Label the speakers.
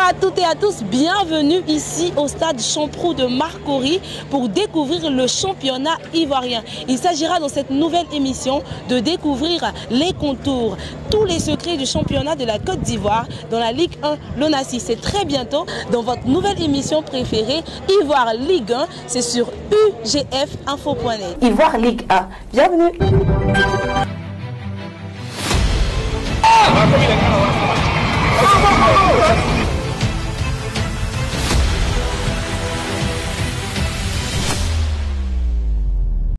Speaker 1: Bonsoir à toutes et à tous, bienvenue ici au stade Champroux de Marcory pour découvrir le championnat ivoirien. Il s'agira dans cette nouvelle émission de découvrir les contours, tous les secrets du championnat de la Côte d'Ivoire dans la Ligue 1 Lonassi. C'est très bientôt dans votre nouvelle émission préférée, Ivoire Ligue 1, c'est sur UGF Info.net. Ivoire Ligue 1, bienvenue.